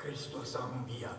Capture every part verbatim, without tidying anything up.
Hristos a înviat.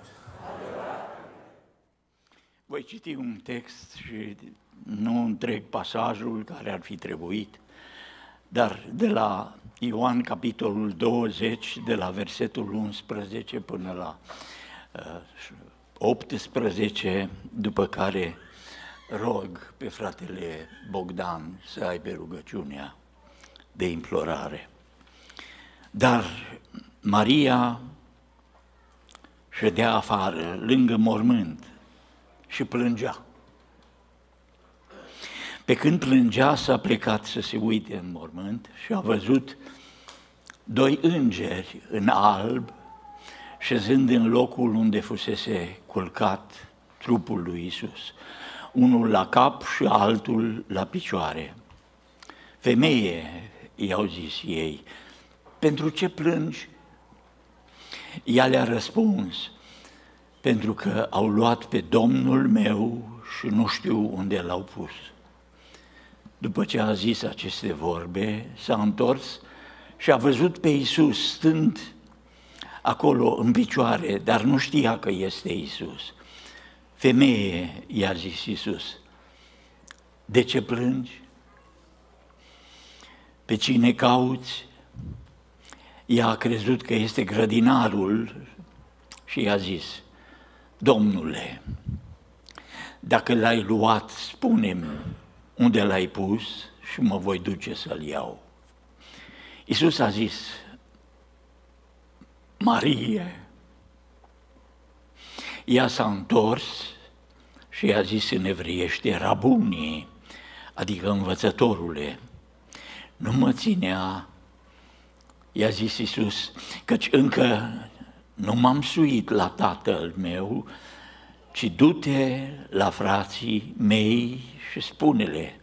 Voi citi un text și nu întreg pasajul care ar fi trebuit, dar de la Ioan, capitolul douăzeci, de la versetul unsprezece până la uh, optsprezece, după care rog pe fratele Bogdan să aibă rugăciunea de implorare. Dar Maria ședea afară, lângă mormânt, și plângea. Pe când plângea, s-a plecat să se uite în mormânt și a văzut doi îngeri în alb, șezând în locul unde fusese culcat trupul lui Iisus, unul la cap și altul la picioare. Femeie, i-au zis ei, pentru ce plângi? Ea le-a răspuns, pentru că au luat pe Domnul meu și nu știu unde l-au pus. După ce a zis aceste vorbe, s-a întors și a văzut pe Iisus stând acolo în picioare, dar nu știa că este Iisus. Femeie, i-a zis Iisus, de ce plângi? Pe cine cauți? Ea a crezut că este grădinarul și i-a zis, Domnule, dacă l-ai luat, spune-mi unde l-ai pus și mă voi duce să-l iau. Iisus a zis, Marie. Ea s-a întors și i-a zis în evreiește, Rabuni, adică învățătorule. Nu mă ținea, i-a zis Iisus, căci încă nu m-am suit la tatăl meu, ci du-te la frații mei și spune-le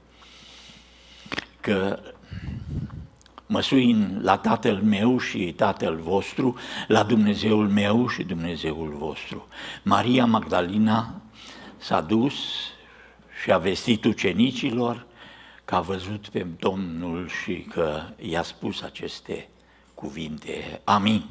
că mă suin la tatăl meu și tatăl vostru, la Dumnezeul meu și Dumnezeul vostru. Maria Magdalena s-a dus și a vestit ucenicilor că a văzut pe Domnul și că i-a spus aceste cuvinte. Amin.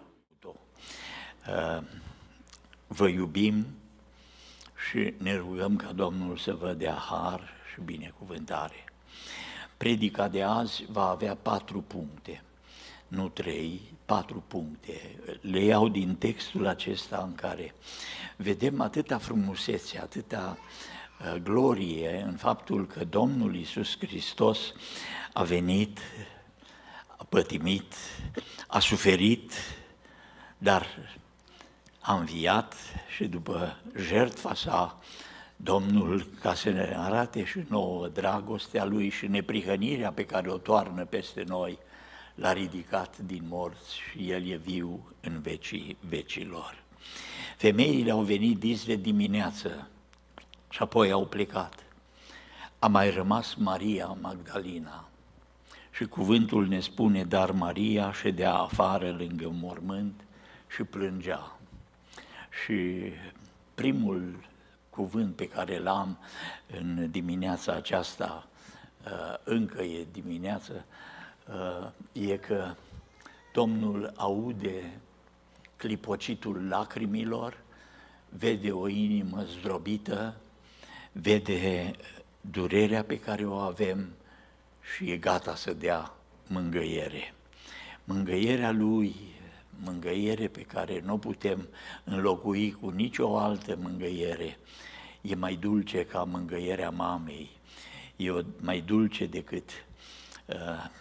Vă iubim și ne rugăm ca Domnul să vă dea har și binecuvântare. Predica de azi va avea patru puncte, nu trei, patru puncte. Le iau din textul acesta în care vedem atâta frumusețe, atâta uh, glorie în faptul că Domnul Iisus Hristos a venit, a pătimit, a suferit, dar a înviat și după jertfa sa, Domnul, ca să ne arate și nouă dragostea Lui și neprihănirea pe care o toarnă peste noi, l-a ridicat din morți și El e viu în vecii vecilor. Femeile au venit dis de dimineață și apoi au plecat. A mai rămas Maria Magdalena și cuvântul ne spune, dar Maria ședea afară lângă mormânt și plângea. Și primul cuvânt pe care l-am în dimineața aceasta, încă e dimineață, e că Domnul aude clipocitul lacrimilor, vede o inimă zdrobită, vede durerea pe care o avem și e gata să dea mângâiere. Mângâierea Lui, mângâiere pe care nu putem înlocui cu nicio altă mângâiere, e mai dulce ca mângâierea mamei, e mai dulce decât uh,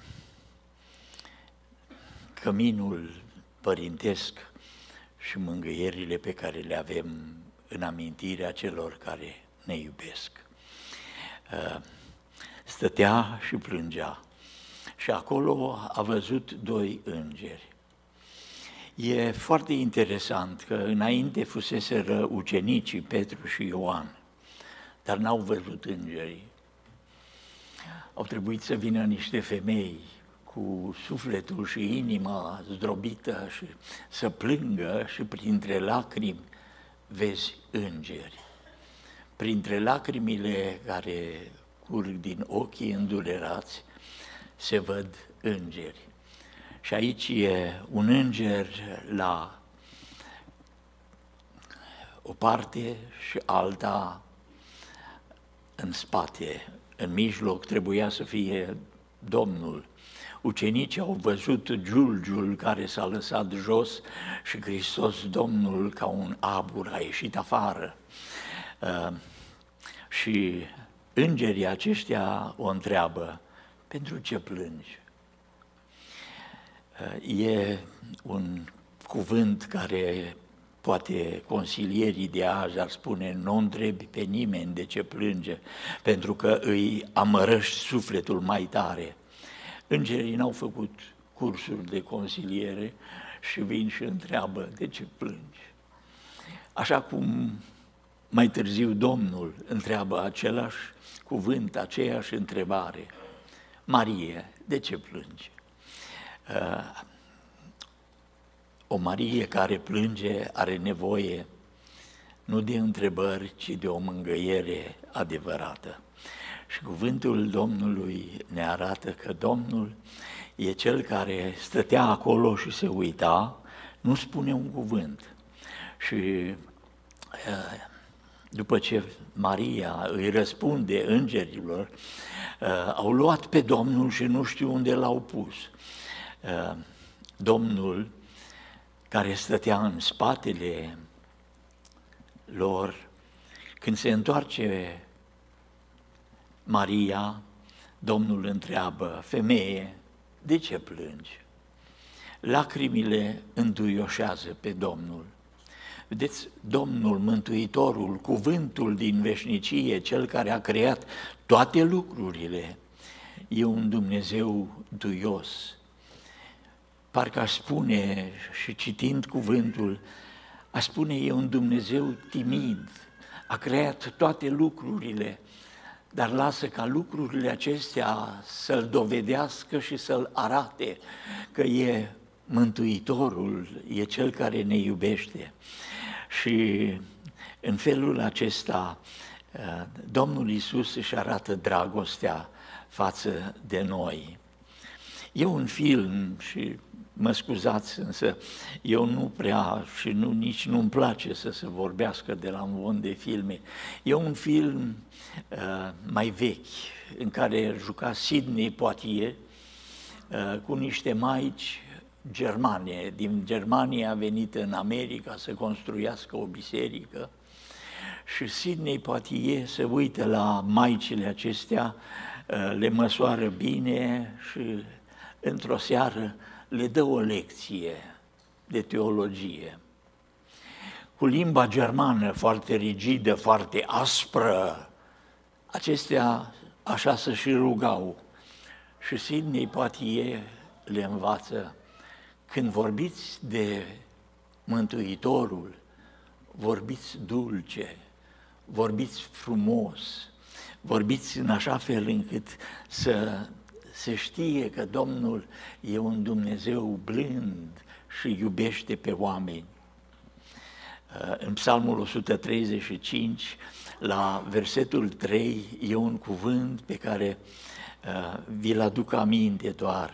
căminul părintesc și mângâierile pe care le avem în amintirea celor care ne iubesc. Uh, stătea și plângea și acolo a văzut doi îngeri. E foarte interesant că înainte fuseseră ucenicii Petru și Ioan, dar n-au văzut îngerii. Au trebuit să vină niște femei cu sufletul și inima zdrobită și să plângă și printre lacrimi vezi îngeri. Printre lacrimile care curg din ochii îndurerați se văd îngeri. Și aici e un înger la o parte și alta în spate. În mijloc trebuia să fie Domnul. Ucenicii au văzut giulgiul care s-a lăsat jos și Hristos Domnul ca un abur a ieșit afară. Uh, și îngerii aceștia o întreabă, pentru ce plângi? Uh, e un cuvânt care poate consilierii de azi ar spune, nu întrebi pe nimeni de ce plânge, pentru că îi amărăști sufletul mai tare. Îngerii n-au făcut cursuri de consiliere și vin și întreabă, de ce plângi? Așa cum mai târziu Domnul întreabă același cuvânt, aceeași întrebare. Marie, de ce plângi? O Marie care plânge are nevoie nu de întrebări, ci de o mângâiere adevărată. Și cuvântul Domnului ne arată că Domnul e Cel care stătea acolo și se uita, nu spune un cuvânt. Și după ce Maria îi răspunde îngerilor, au luat pe Domnul și nu știu unde l-au pus. Domnul care stătea în spatele lor, când se întoarce Maria, Domnul întreabă, femeie, de ce plângi? Lacrimile înduioșează pe Domnul. Vedeți, Domnul, Mântuitorul, cuvântul din veșnicie, Cel care a creat toate lucrurile, e un Dumnezeu duios. Parcă aș spune, și citind cuvântul, aș spune, e un Dumnezeu timid, a creat toate lucrurile, dar lasă ca lucrurile acestea să-L dovedească și să-L arate că e Mântuitorul, e Cel care ne iubește. Și în felul acesta Domnul Iisus își arată dragostea față de noi. E un film și mă scuzați, însă eu nu prea și nu, nici nu-mi place să se vorbească de la un von de filme. E un film uh, mai vechi, în care juca Sidney Poitier uh, cu niște maici germane. Din Germania a venit în America să construiască o biserică și Sidney Poitier se uită la maicile acestea, uh, le măsoară bine și într-o seară le dă o lecție de teologie. Cu limba germană foarte rigidă, foarte aspră, acestea așa să și rugau. Și Sidney Poitier le învață, când vorbiți de Mântuitorul, vorbiți dulce, vorbiți frumos, vorbiți în așa fel încât să se știe că Domnul e un Dumnezeu blând și iubește pe oameni. În Psalmul o sută treizeci și cinci, la versetul trei, e un cuvânt pe care vi-l aduc aminte doar.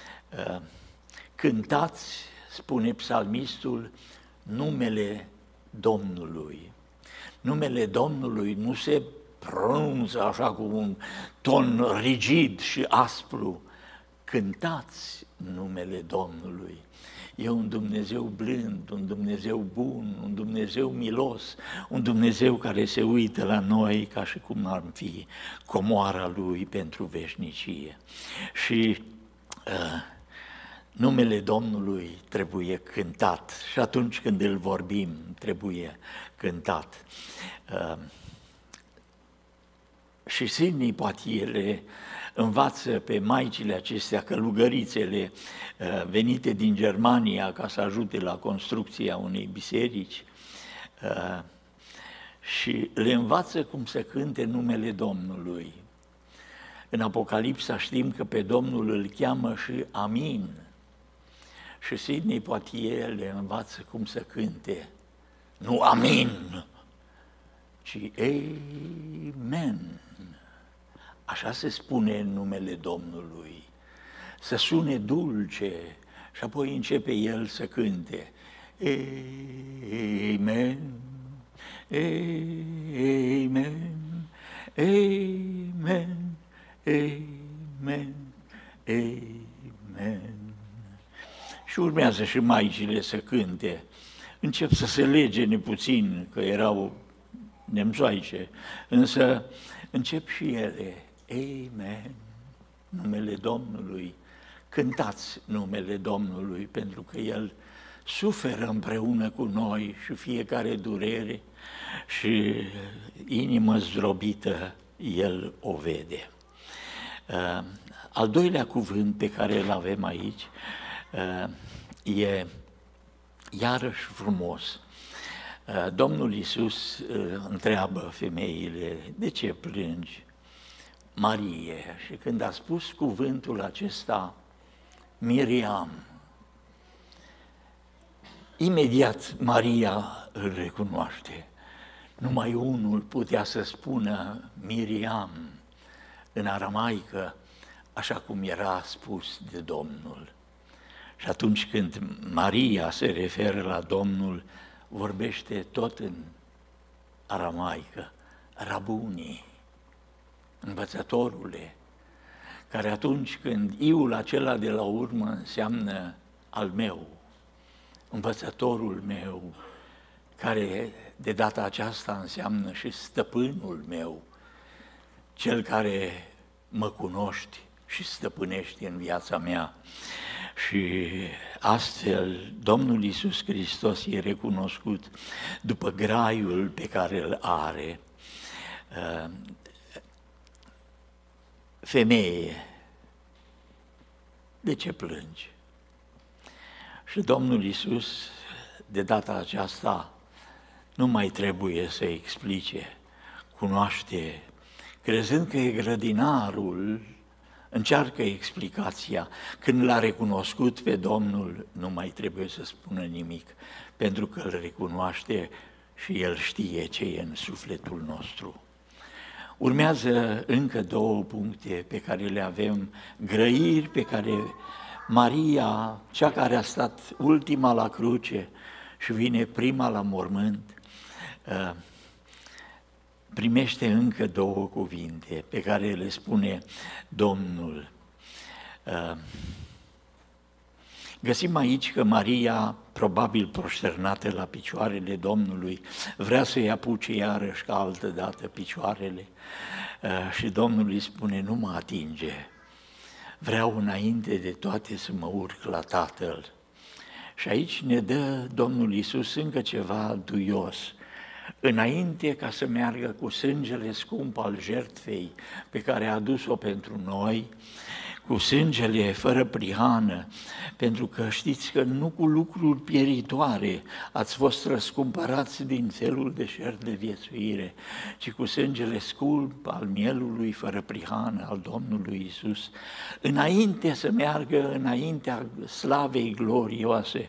Cântați, spune psalmistul, numele Domnului. Numele Domnului nu se pronunță așa cu un ton rigid și aspru. Cântați numele Domnului. E un Dumnezeu blând, un Dumnezeu bun, un Dumnezeu milos, un Dumnezeu care se uită la noi ca și cum ar fi comoara Lui pentru veșnicie. Și uh, numele Domnului trebuie cântat și atunci când îl vorbim trebuie cântat. Uh, Și Sidney Poitier le învață pe maicile acestea, călugărițele venite din Germania ca să ajute la construcția unei biserici și le învață cum să cânte numele Domnului. În Apocalipsa știm că pe Domnul îl cheamă și Amin. Și Sidney Poitier le învață cum să cânte, nu Amin, ci Amen. Așa se spune în numele Domnului, să sune dulce și apoi începe el să cânte. Amen, Amen, amen, amen, amen. Și urmează și maicile să cânte. Încep să se legene puțin, că erau nemțoaice, însă încep și ele. Amen, numele Domnului, cântați numele Domnului, pentru că El suferă împreună cu noi și fiecare durere și inimă zdrobită El o vede. Al doilea cuvânt pe care îl avem aici e iarăși frumos. Domnul Iisus întreabă femeile, de ce plângi, Marie? Și când a spus cuvântul acesta, Miriam, imediat Maria îl recunoaște. Numai unul putea să spună Miriam în aramaică, așa cum era spus de Domnul. Și atunci când Maria se referă la Domnul, vorbește tot în aramaică, Rabuni, învățătorule, care atunci când iul acela de la urmă înseamnă al meu, învățătorul meu, care de data aceasta înseamnă și stăpânul meu, cel care mă cunoști și stăpânești în viața mea. Și astfel Domnul Iisus Hristos e recunoscut după graiul pe care îl are. Femeie, de ce plângi? Și Domnul Iisus, de data aceasta, nu mai trebuie să explice, cunoaște, crezând că e grădinarul, încearcă explicația. Când l-a recunoscut pe Domnul, nu mai trebuie să spună nimic, pentru că îl recunoaște și el știe ce e în sufletul nostru. Urmează încă două puncte pe care le avem, grăiri pe care Maria, cea care a stat ultima la cruce și vine prima la mormânt, primește încă două cuvinte pe care le spune Domnul. Găsim aici că Maria, probabil proșternată la picioarele Domnului, vrea să-i apuce iarăși ca altă dată picioarele și Domnul îi spune, nu mă atinge, vreau înainte de toate să mă urc la Tatăl. Și aici ne dă Domnul Iisus încă ceva duios. Înainte ca să meargă cu sângele scump al jertfei pe care a adus-o pentru noi, cu sângele fără prihană, pentru că știți că nu cu lucruri pieritoare ați fost răscumpărați din felul de șert de viețuire, ci cu sângele scump al mielului fără prihană al Domnului Iisus. Înainte să meargă înaintea slavei glorioase,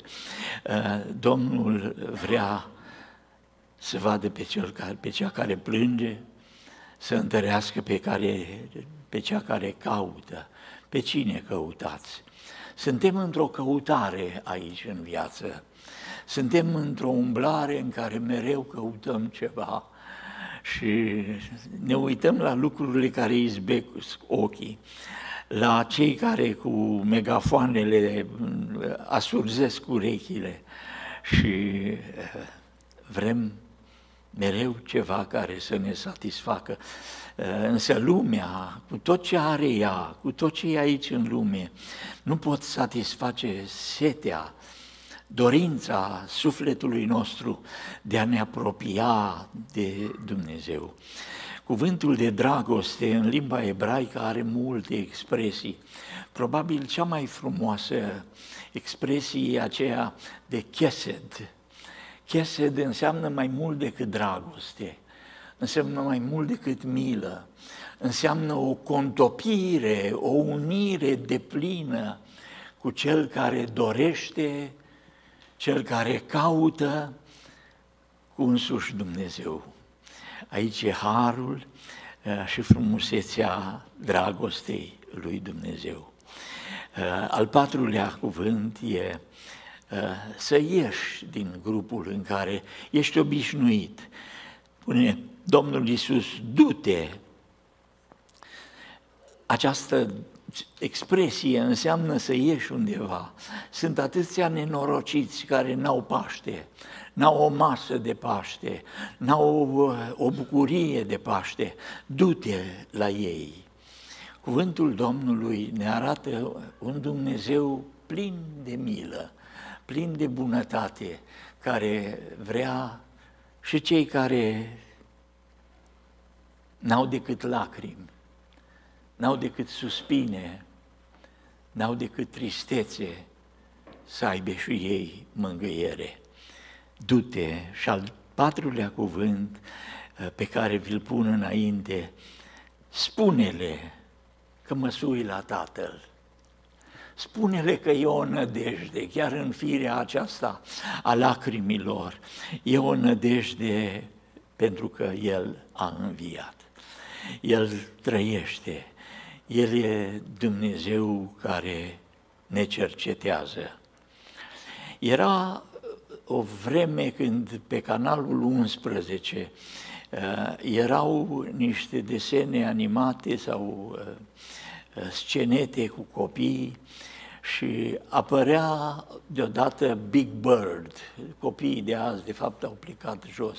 Domnul vrea să vadă pe, cel care, pe cea care plânge, să întărească pe, care, pe cea care caută. Pe cine căutați? Suntem într-o căutare aici în viață, suntem într-o umblare în care mereu căutăm ceva și ne uităm la lucrurile care izbec ochii, la cei care cu megafoanele asurzesc urechile și vrem mereu ceva care să ne satisfacă. Însă lumea, cu tot ce are ea, cu tot ce e aici în lume, nu pot satisface setea, dorința sufletului nostru de a ne apropia de Dumnezeu. Cuvântul de dragoste în limba ebraică are multe expresii. Probabil cea mai frumoasă expresie e aceea de chesed. Chesed înseamnă mai mult decât dragoste, înseamnă mai mult decât milă, înseamnă o contopire, o unire deplină cu cel care dorește, cel care caută cu însuși Dumnezeu. Aici e harul și frumusețea dragostei lui Dumnezeu. Al patrulea cuvânt e să ieși din grupul în care ești obișnuit, Spune Domnul Iisus, du-te. Această expresie înseamnă să ieși undeva. Sunt atâția nenorociți care n-au Paște, n-au o masă de Paște, n-au o bucurie de Paște. Du-te la ei. Cuvântul Domnului ne arată un Dumnezeu plin de milă, plin de bunătate, care vrea și cei care n-au decât lacrimi, n-au decât suspine, n-au decât tristețe, să aibă și ei mângâiere. Du-te. Și al patrulea cuvânt pe care vi-l pun înainte, spune-le că mă sui la Tatăl. Spune-le că e o nădejde, chiar în firea aceasta a lacrimilor, e o nădejde pentru că El a înviat. El trăiește, El e Dumnezeu care ne cercetează. Era o vreme când pe canalul unsprezece erau niște desene animate sau scenete cu copii și apărea deodată Big Bird. Copiii de azi, de fapt, au plecat jos.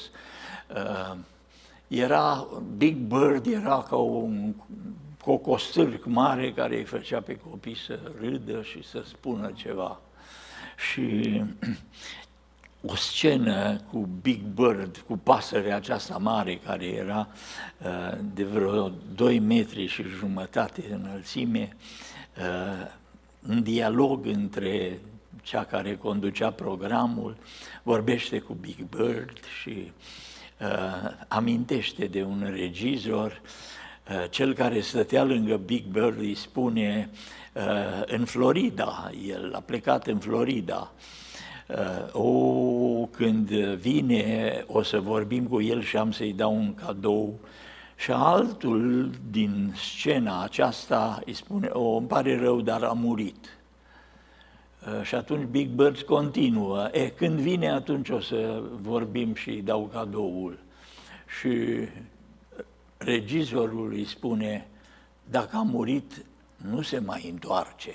Era, Big Bird era ca un cocostârc mare care îi făcea pe copii să râdă și să spună ceva. Și o scenă cu Big Bird, cu pasărea aceasta mare care era uh, de vreo doi metri și jumătate înălțime, uh, un dialog între cea care conducea programul, vorbește cu Big Bird și uh, amintește de un regizor. Uh, cel care stătea lângă Big Bird îi spune uh, în Florida, el a plecat în Florida. Uh, o, când vine, o să vorbim cu el și am să-i dau un cadou. Și altul din scena aceasta îi spune, o, îmi pare rău, dar a murit. Uh, și atunci Big Bird continuă, e, când vine atunci o să vorbim și îi dau cadoul. Și regizorul îi spune, dacă a murit, nu se mai întoarce.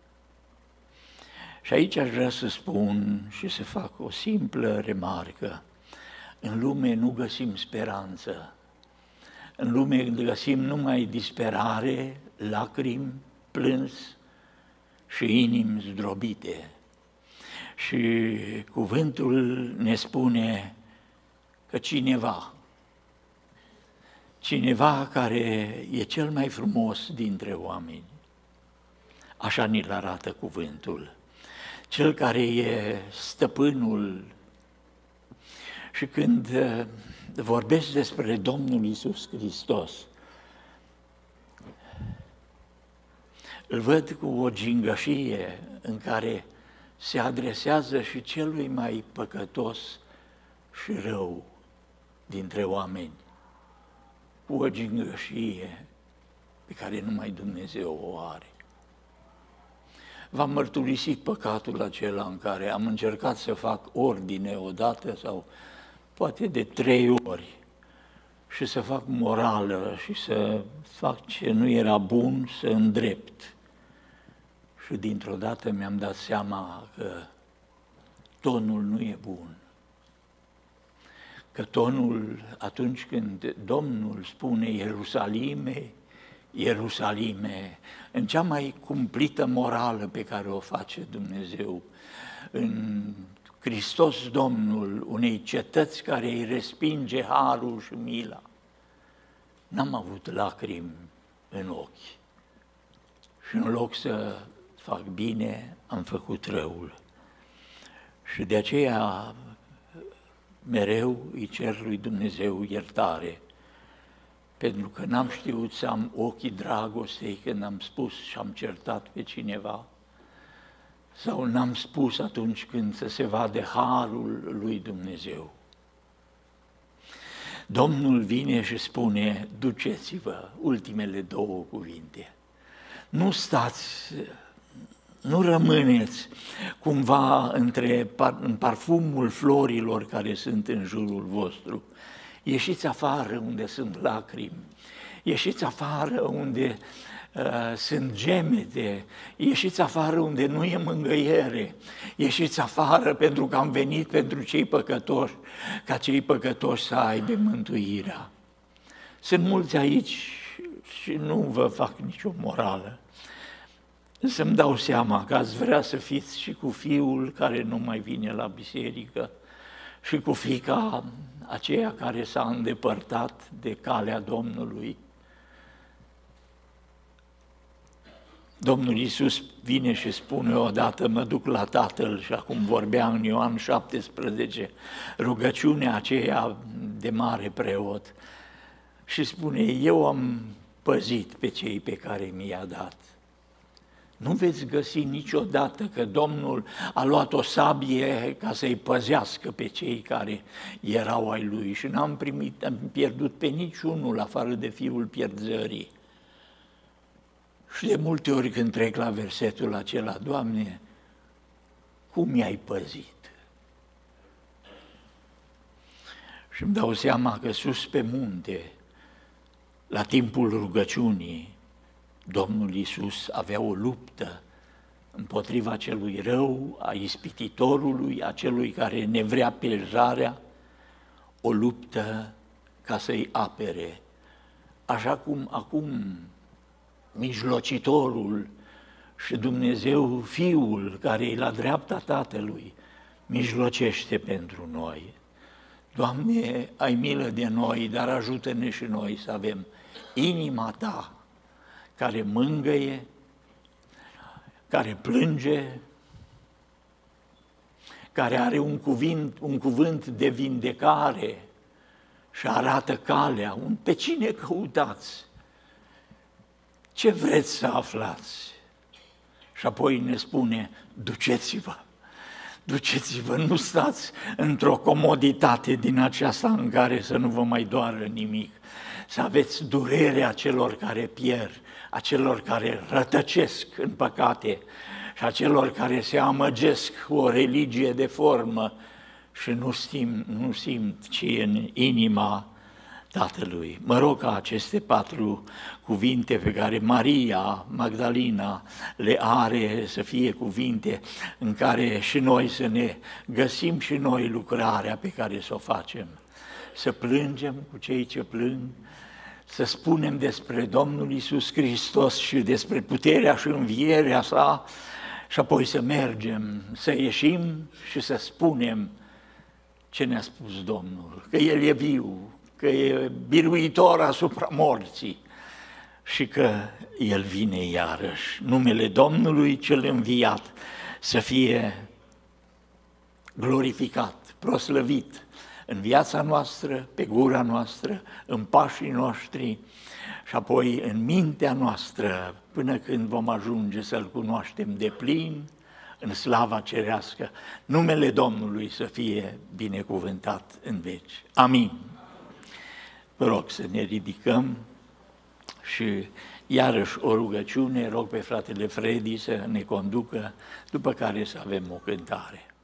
Și aici aș vrea să spun și să fac o simplă remarcă. În lume nu găsim speranță. În lume găsim numai disperare, lacrimi, plâns și inimi zdrobite. Și cuvântul ne spune că cineva, cineva care e cel mai frumos dintre oameni, așa ni-l arată cuvântul, cel care e stăpânul. Și când vorbesc despre Domnul Iisus Hristos, îl văd cu o gingășie în care se adresează și celui mai păcătos și rău dintre oameni, cu o gingășie pe care numai Dumnezeu o are. V-am mărturisit păcatul acela în care am încercat să fac ordine odată sau poate de trei ori și să fac morală și să fac ce nu era bun, să îndrept. Și dintr-o dată mi-am dat seama că tonul nu e bun. Că tonul, atunci când Domnul spune Ierusalime, Ierusalime, în cea mai cumplită morală pe care o face Dumnezeu, în Hristos Domnul, unei cetăți care îi respinge harul și mila, n-am avut lacrimi în ochi. Și în loc să fac bine, am făcut răul. Și de aceea mereu îi cer lui Dumnezeu iertare, pentru că n-am știut să am ochii dragostei când am spus și am certat pe cineva, sau n-am spus atunci când să se vadă harul lui Dumnezeu. Domnul vine și spune, duceți-vă, ultimele două cuvinte. Nu stați, nu rămâneți cumva între, în parfumul florilor care sunt în jurul vostru. ieșiți afară unde sunt lacrimi, ieșiți afară unde uh, sunt gemete, ieșiți afară unde nu e mângâiere, ieșiți afară pentru că am venit pentru cei păcătoși, ca cei păcătoși să aibă mântuirea. Sunt mulți aici și nu vă fac nicio morală, însă îmi dau seama că ați vrea să fiți și cu fiul care nu mai vine la biserică, și cu fiica aceea care s-a îndepărtat de calea Domnului. Domnul Iisus vine și spune odată, mă duc la Tatăl, și acum vorbea în Ioan șaptesprezece, rugăciunea aceea de mare preot, și spune, eu am păzit pe cei pe care mi-a dat. Nu veți găsi niciodată că Domnul a luat o sabie ca să-i păzească pe cei care erau ai Lui și n-am primit, am pierdut pe niciunul afară de fiul pierzării. Și de multe ori când trec la versetul acela, Doamne, cum mi-ai păzit? Și îmi dau seama că sus pe munte, la timpul rugăciunii, Domnul Iisus avea o luptă împotriva celui rău, a ispititorului, a celui care ne vrea pierzarea, o luptă ca să-i apere. Așa cum acum mijlocitorul și Dumnezeu Fiul, care e la dreapta Tatălui, mijlocește pentru noi. Doamne, ai milă de noi, dar ajută-ne și noi să avem inima Ta, care mângâie, care plânge, care are un cuvânt, un cuvânt de vindecare și arată calea. Pe cine căutați? Ce vreți să aflați? Și apoi ne spune, duceți-vă, duceți-vă, nu stați într-o comoditate din aceasta în care să nu vă mai doară nimic, să aveți durerea celor care pierd, a celor care rătăcesc în păcate și a celor care se amăgesc cu o religie de formă și nu simt, nu simt ce e în inima Tatălui. Mă rog ca aceste patru cuvinte pe care Maria Magdalena le are să fie cuvinte în care și noi să ne găsim și noi lucrarea pe care să o facem. Să plângem cu cei ce plâng, să spunem despre Domnul Iisus Hristos și despre puterea și învierea sa și apoi să mergem, să ieșim și să spunem ce ne-a spus Domnul, că El e viu, că e biruitor asupra morții și că El vine iarăși. Numele Domnului cel înviat să fie glorificat, proslăvit în viața noastră, pe gura noastră, în pașii noștri și apoi în mintea noastră, până când vom ajunge să-L cunoaștem de plin, în slava cerească. Numele Domnului să fie binecuvântat în veci. Amin. Vă rog să ne ridicăm și iarăși o rugăciune, rog pe fratele Fredi să ne conducă, după care să avem o cântare.